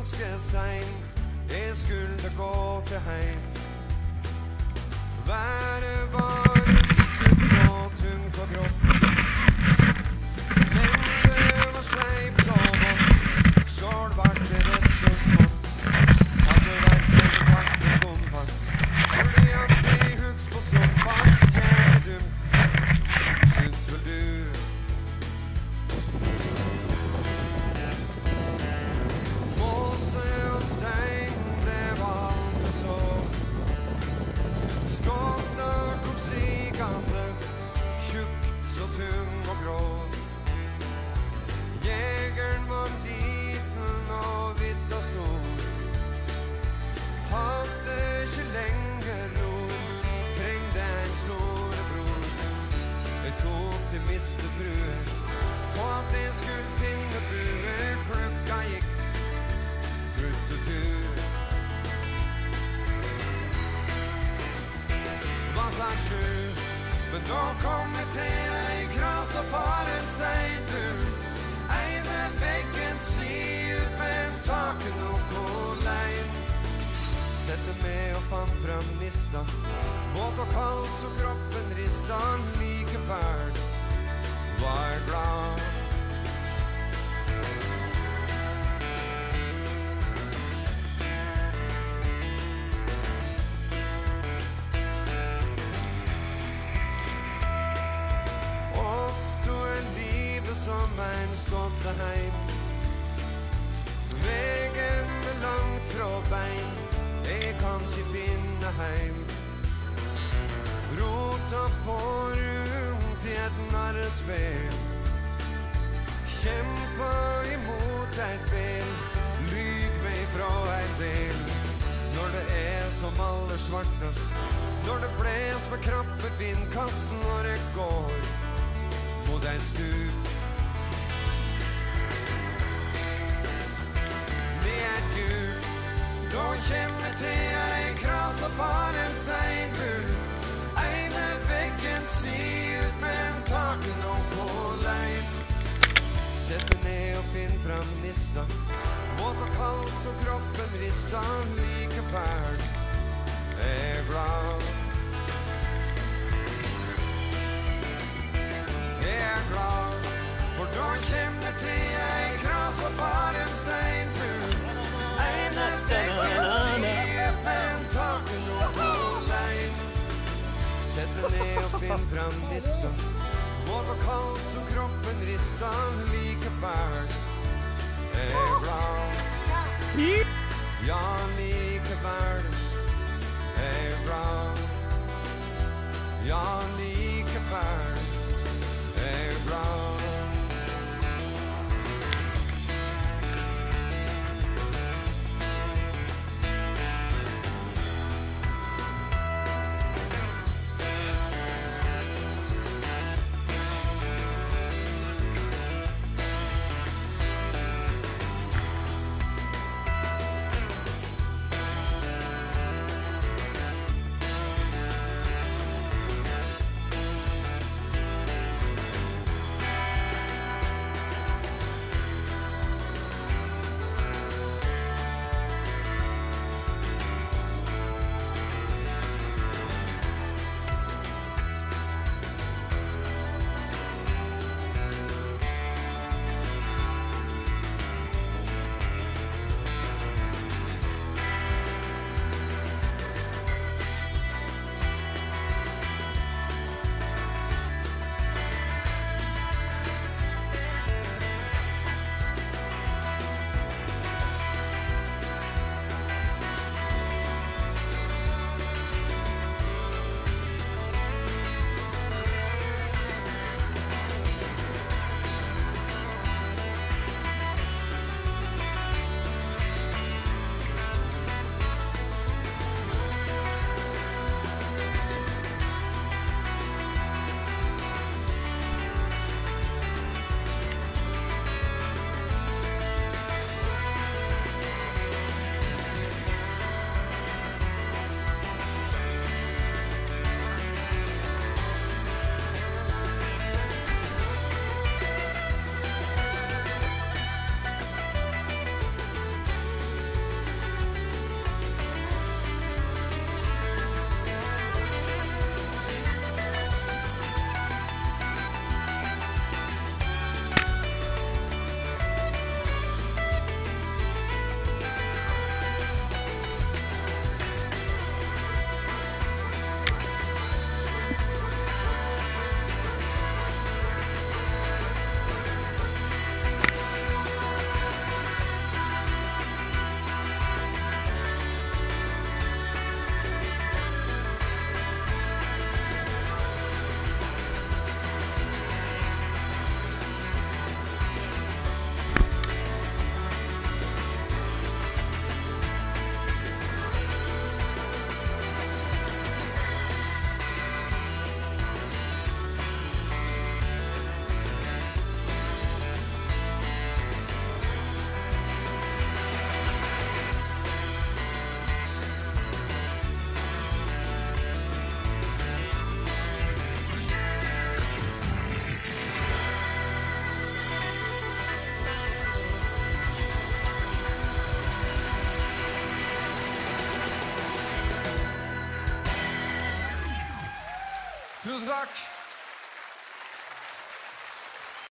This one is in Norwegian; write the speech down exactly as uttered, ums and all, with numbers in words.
ganske sein. Jeg skulle gå til heim. Været var rusket og tungt og grått. Lendet var sleipt og vått. Sjål vart det rett så smått. Hadde hverken kvart og kompass. Fordi at de huks på såpass jævlig dumt. Syns vel du? Måse og stein, det var alt jeg så. Skånda kom sigande, tjukk, så tung og grå. Jegeren var liten og vidt og stor. Hadde ikke lenger ord, trengte en storebror. Jeg tok til miste frue, på at jeg skulle finne bue. Klukka gikk ut og tur. Var seg sju, men da kom jeg til ei kras og far en steintur. Ene veggen si ut, men taken noe lein. Sette med og fant fram nista, våt og kaldt så kroppen rista. Likevel var jeg glad. Ofte er livet som en skådde heim. Vegen er langt fra bein, jeg kan ikke finne heim. Rota på rundt i et narrespill. Kjempa imot et bil, lyg meg fra en del. Når det er som aller svartest, når det bles med krappe vindkast. Når jeg går mot en stup med et hjul, da kjem til ei kras og far en steinbur. Ene veggen si ut, men taken og på lein. Sett meg ned og finn fram nista, våt og kaldt så kroppen rista. Likevel er jeg glad. Jeg er glad, for da kjem jeg til ei kras og far en steinbur. Ene veggen si ut, men taken og på lein. Sett meg ned og finn fram nista, våt og kaldt så kroppen rista. Likevel er jeg glad. Ja, likevel er jeg glad. Ja, likevel er jeg glad. takk.